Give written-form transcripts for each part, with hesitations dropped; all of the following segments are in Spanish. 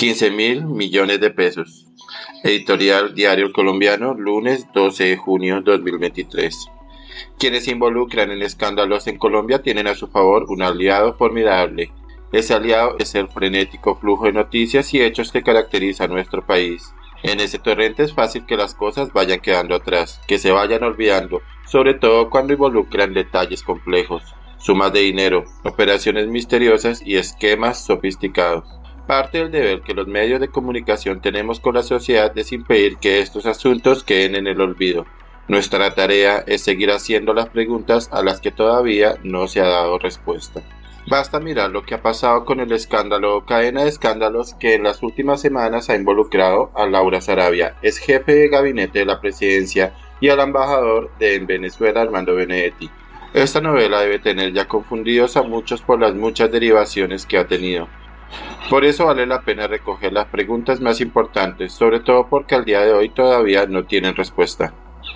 15.000 millones de pesos. Editorial Diario El Colombiano, lunes 12 de junio 2023. Quienes se involucran en escándalos en Colombia tienen a su favor un aliado formidable. Ese aliado es el frenético flujo de noticias y hechos que caracteriza a nuestro país. En ese torrente es fácil que las cosas vayan quedando atrás, que se vayan olvidando, sobre todo cuando involucran detalles complejos, sumas de dinero, operaciones misteriosas y esquemas sofisticados. Parte del deber que los medios de comunicación tenemos con la sociedad es impedir que estos asuntos queden en el olvido. Nuestra tarea es seguir haciendo las preguntas a las que todavía no se ha dado respuesta. Basta mirar lo que ha pasado con el escándalo o cadena de escándalos que en las últimas semanas ha involucrado a Laura Sarabia, ex jefe de gabinete de la presidencia, y al embajador en Venezuela, Armando Benedetti. Esta novela debe tener ya confundidos a muchos por las muchas derivaciones que ha tenido. Por eso vale la pena recoger las preguntas más importantes, sobre todo porque al día de hoy todavía no tienen respuesta.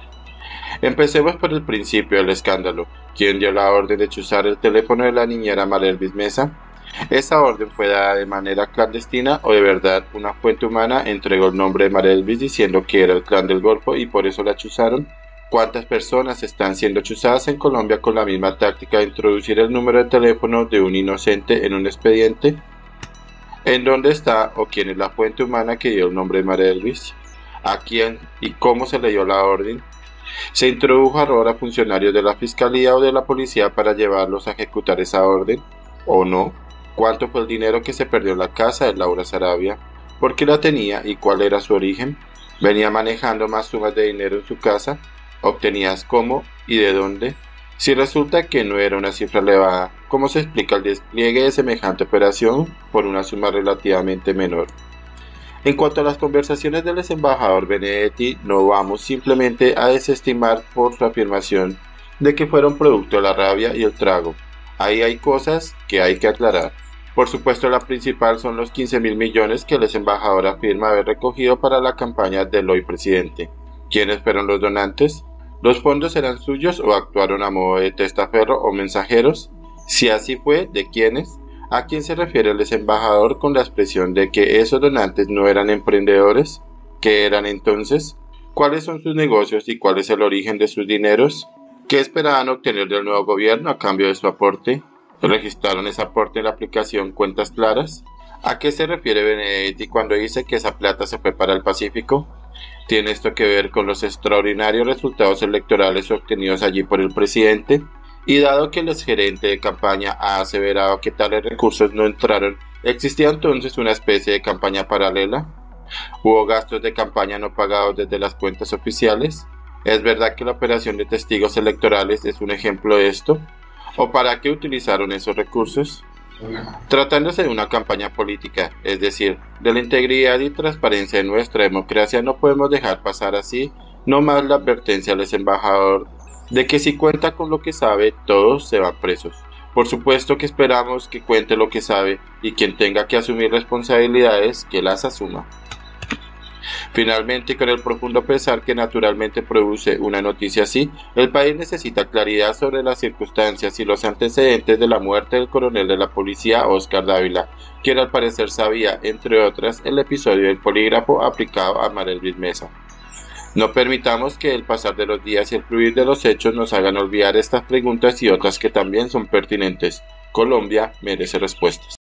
Empecemos por el principio del escándalo. ¿Quién dio la orden de chuzar el teléfono de la niñera María Elvis Mesa? ¿Esa orden fue dada de manera clandestina o de verdad una fuente humana entregó el nombre de María Elvis diciendo que era el clan del Golfo y por eso la chuzaron? ¿Cuántas personas están siendo chuzadas en Colombia con la misma táctica de introducir el número de teléfono de un inocente en un expediente? ¿En dónde está o quién es la fuente humana que dio el nombre de María Elvis? ¿A quién y cómo se le dio la orden? ¿Se introdujo ahora a funcionarios de la Fiscalía o de la Policía para llevarlos a ejecutar esa orden? ¿O no? ¿Cuánto fue el dinero que se perdió en la casa de Laura Sarabia? ¿Por qué la tenía y cuál era su origen? ¿Venía manejando más sumas de dinero en su casa? ¿Obtenías cómo y de dónde? Si resulta que no era una cifra elevada, ¿cómo se explica el despliegue de semejante operación por una suma relativamente menor? En cuanto a las conversaciones del ex embajador Benedetti, no vamos simplemente a desestimar por su afirmación de que fueron producto de la rabia y el trago. Ahí hay cosas que hay que aclarar. Por supuesto, la principal son los 15.000 millones que el ex embajador afirma haber recogido para la campaña del hoy presidente. ¿Quiénes fueron los donantes? ¿Los fondos eran suyos o actuaron a modo de testaferro o mensajeros? Si así fue, ¿de quiénes? ¿A quién se refiere el ex embajador con la expresión de que esos donantes no eran emprendedores? ¿Qué eran entonces? ¿Cuáles son sus negocios y cuál es el origen de sus dineros? ¿Qué esperaban obtener del nuevo gobierno a cambio de su aporte? ¿Registraron ese aporte en la aplicación Cuentas Claras? ¿A qué se refiere Benedetti cuando dice que esa plata se fue para el Pacífico? ¿Tiene esto que ver con los extraordinarios resultados electorales obtenidos allí por el presidente? Y dado que el exgerente de campaña ha aseverado que tales recursos no entraron, ¿existía entonces una especie de campaña paralela? ¿Hubo gastos de campaña no pagados desde las cuentas oficiales? ¿Es verdad que la operación de testigos electorales es un ejemplo de esto? ¿O para qué utilizaron esos recursos? Tratándose de una campaña política, es decir, de la integridad y transparencia de nuestra democracia, no podemos dejar pasar así nomás la advertencia al ex embajador de que si cuenta con lo que sabe, todos se van presos. Por supuesto que esperamos que cuente lo que sabe y quien tenga que asumir responsabilidades, que las asuma. Finalmente, con el profundo pesar que naturalmente produce una noticia así, el país necesita claridad sobre las circunstancias y los antecedentes de la muerte del coronel de la policía Oscar Dávila, quien al parecer sabía, entre otras, el episodio del polígrafo aplicado a María Elvis Mesa. No permitamos que el pasar de los días y el fluir de los hechos nos hagan olvidar estas preguntas y otras que también son pertinentes. Colombia merece respuestas.